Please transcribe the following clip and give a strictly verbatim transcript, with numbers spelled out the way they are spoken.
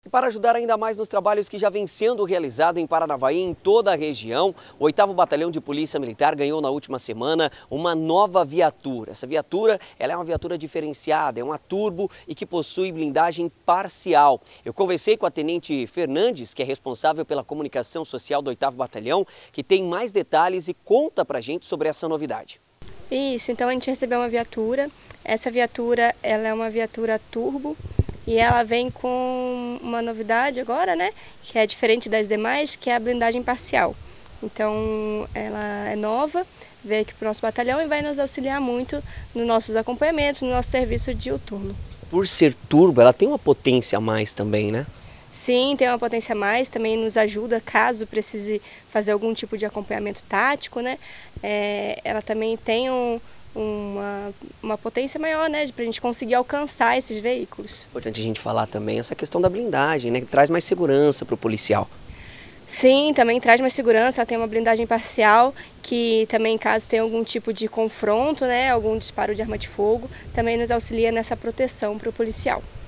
E para ajudar ainda mais nos trabalhos que já vem sendo realizado em Paranavaí e em toda a região, o oitavo Batalhão de Polícia Militar ganhou na última semana uma nova viatura. Essa viatura ela é uma viatura diferenciada, é uma turbo e que possui blindagem parcial. Eu conversei com a Tenente Fernandes, que é responsável pela comunicação social do oitavo Batalhão, que tem mais detalhes e conta pra gente sobre essa novidade. Isso, então a gente recebeu uma viatura. Essa viatura ela é uma viatura turbo. E ela vem com uma novidade agora, né, que é diferente das demais, que é a blindagem parcial. Então, ela é nova, veio aqui para o nosso batalhão e vai nos auxiliar muito nos nossos acompanhamentos, no nosso serviço diuturno. Por ser turbo, ela tem uma potência a mais também, né? Sim, tem uma potência a mais, também nos ajuda caso precise fazer algum tipo de acompanhamento tático, né? É, ela também tem um... Uma, uma potência maior, né, para a gente conseguir alcançar esses veículos. Importante a gente falar também essa questão da blindagem, né, que traz mais segurança para o policial. Sim, também traz mais segurança, ela tem uma blindagem parcial, que também caso tenha algum tipo de confronto, né, algum disparo de arma de fogo, também nos auxilia nessa proteção para o policial.